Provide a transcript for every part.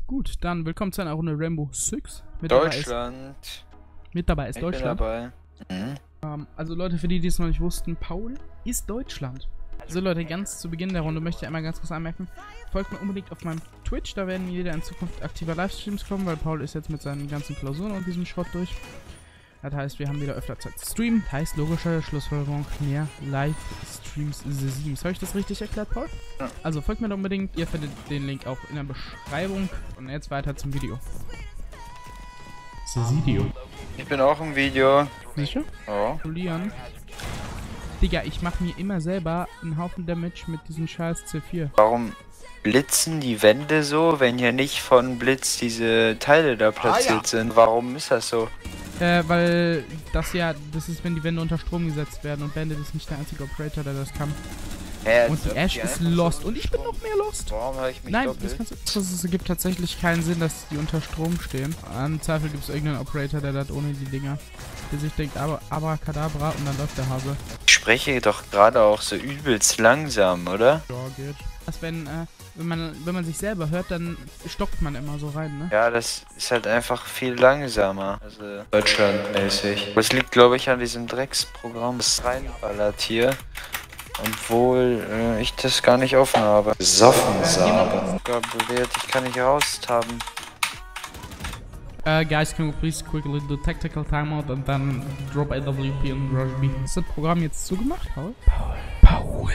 Gut, dann willkommen zu einer Runde Rainbow Six. Mit dabei ist Deutschland. Ich bin dabei. Also Leute, für die, die es noch nicht wussten, Paul ist Deutschland. So Leute, ganz zu Beginn der Runde möchte ich einmal ganz kurz anmerken, folgt mir unbedingt auf meinem Twitch, da werden wieder in Zukunft aktiver Livestreams kommen, weil Paul ist jetzt mit seinen ganzen Klausuren und diesem Schrott durch. Das heißt, wir haben wieder öfter Zeit zu streamen. Das heißt, logische Schlussfolgerung, mehr Livestreams The Sims. Habe ich das richtig erklärt, Paul? Ja. Also folgt mir da unbedingt, ihr findet den Link auch in der Beschreibung. Und jetzt weiter zum Video. Video. Ich bin auch im Video. Sicher? Oh. Julian. Digga, ich mache mir immer selber einen Haufen Damage mit diesem scheiß C4. Warum blitzen die Wände so, wenn hier nicht von Blitz diese Teile da platziert sind? Warum ist das so? Weil das ist, wenn die Wände unter Strom gesetzt werden und Bandit ist nicht der einzige Operator, der das kann. Und die Ash ist lost und ich bin noch mehr lost. Warum habe ich mich Nein, doppelt? es gibt tatsächlich keinen Sinn, dass die unter Strom stehen. Im Zweifel gibt es irgendeinen Operator, der das ohne die Dinger, der sich denkt, Abracadabra und dann läuft der Hase. Ich spreche doch gerade auch so übelst langsam, oder? Ja, geht. Das, wenn man sich selber hört, dann stockt man immer so rein, ne? Ja, das ist halt einfach viel langsamer. Also Deutschlandmäßig. Das liegt, glaube ich, an diesem Drecksprogramm, das reinballert hier. Obwohl ich das gar nicht offen habe. Besoffen Sabe. Ich kann nicht raustaben. Guys, can we please quickly do tactical timeout and then drop AWP und Rush B? Ist das Programm jetzt zugemacht, Paul? Paul.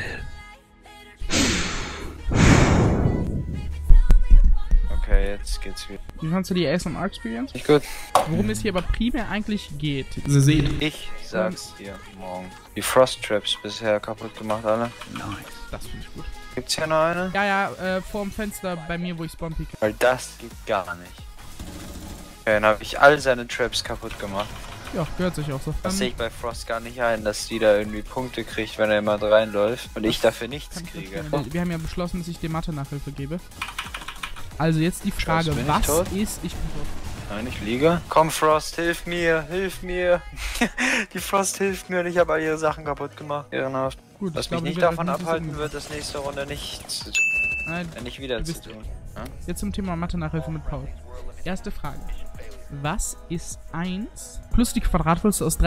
Okay, jetzt geht's wieder. Wie fandst du die ASMR Experience? Nicht gut. Worum es hier aber primär eigentlich geht. Sie sehen. Ich sag's dir morgen. Die Frost Traps bisher kaputt gemacht, alle. Nice. Das finde ich gut. Gibt's hier noch eine? Ja, vorm Fenster bei mir, wo ich spawn pick. Weil das geht gar nicht. Okay, dann habe ich all seine Traps kaputt gemacht. Ja, gehört sich auch so. Das sehe ich bei Frost gar nicht ein, dass die da irgendwie Punkte kriegt, wenn er immer reinläuft und ich dafür nichts kriege. Wir haben ja beschlossen, dass ich dir Mathe-Nachhilfe gebe. Also jetzt die Frage, was ist... Ich bin tot. Nein, ich liege. Komm Frost, hilf mir, hilf mir. Die Frost hilft mir und ich habe all ihre Sachen kaputt gemacht. Ehrenhaft. Gut, was mich nicht davon abhalten wird, das nächste Runde nicht zu tun. Nein, nicht wieder zu tun. Ja? Jetzt zum Thema Mathe-Nachhilfe mit Paul. Erste Frage. Was ist 1 plus die Quadratwurzel aus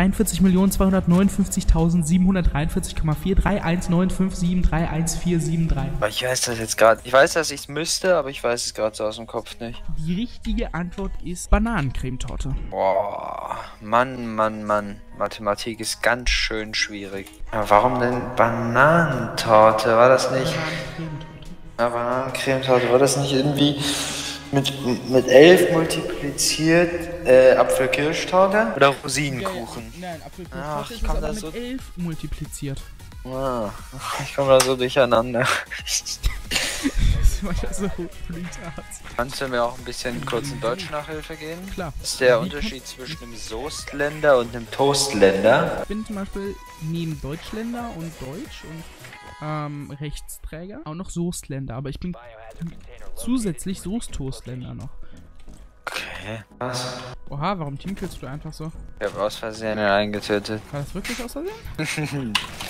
323.249.431,43195731473? Aber ich weiß das jetzt gerade. Ich weiß, dass ich es müsste, aber ich weiß es gerade so aus dem Kopf nicht. Die richtige Antwort ist Bananencremetorte. Boah, Mann. Mathematik ist ganz schön schwierig. Ja, warum denn Bananentorte? War das nicht... Ja, Bananencremetorte, war das nicht irgendwie... Mit 11 multipliziert Apfel-Kirschtorte oder Rosinenkuchen? Nein, Apfel-Kirschtorte ist aber mit 11 multipliziert. Ah, ich komme da so durcheinander. Das war ja so blütart. Kannst du mir auch ein bisschen kurz in Deutsch-Nachhilfe geben? Klar. Was ist der Unterschied zwischen einem Soßländer und einem Toastländer? Ich bin zum Beispiel neben Deutschländer und Deutsch und Rechtsträger auch noch Soßländer, aber ich bin zusätzlich Soßtoastländer noch. Okay, was? Oha, warum teamkillst du einfach so? Ich habe aus Versehen eingetötet. War das wirklich aus Versehen?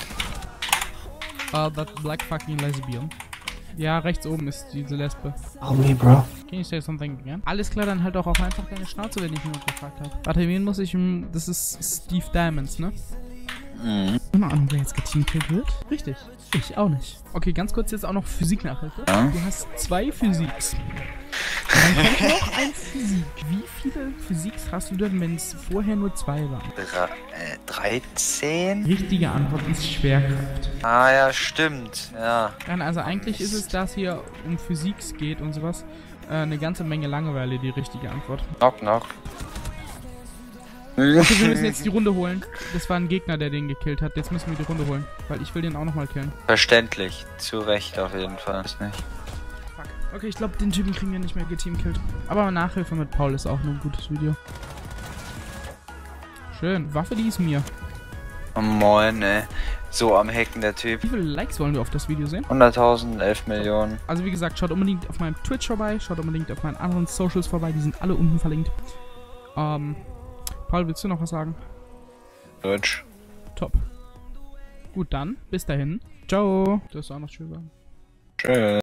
That black fucking lesbian. Ja, rechts oben ist diese Lesbe. Oh me, bro. Can you say something again? Alles klar, dann halt auch einfach deine Schnauze, wenn ich jemand gefragt habe. Warte, wen muss ich... Das ist Steve Diamonds, ne? Keine Ahnung, wer jetzt geteamkillt wird. Richtig. Ich auch nicht. Okay, ganz kurz jetzt auch noch Physik-Nachhilfe. Ja? Du hast 2 Physiks. Dann kommt noch ein Physik. Wie viele Physiks hast du denn, wenn es vorher nur 2 waren? 13? Richtige Antwort ist Schwerkraft. Ah ja, stimmt. Ja. Also eigentlich ist es, dass hier um Physiks geht und sowas, eine ganze Menge Langeweile die richtige Antwort. Knock. Okay, wir müssen jetzt die Runde holen. Das war ein Gegner, der den gekillt hat. Jetzt müssen wir die Runde holen, weil ich will den auch nochmal killen. Verständlich. Zu Recht auf jeden Fall. Ist nicht. Fuck. Okay, ich glaube, den Typen kriegen wir nicht mehr geteamkillt. Aber Nachhilfe mit Paul ist auch nur ein gutes Video. Schön. Waffe, die ist mir. Oh moin, ey. So am Hacken der Typ. Wie viele Likes wollen wir auf das Video sehen? 100.000, 11 Millionen. Also wie gesagt, schaut unbedingt auf meinem Twitch vorbei. Schaut unbedingt auf meinen anderen Socials vorbei. Die sind alle unten verlinkt. Paul, willst du noch was sagen? Deutsch. Top. Gut, dann. Bis dahin. Ciao. Du hast auch noch Tschüss sagen. Tschüss.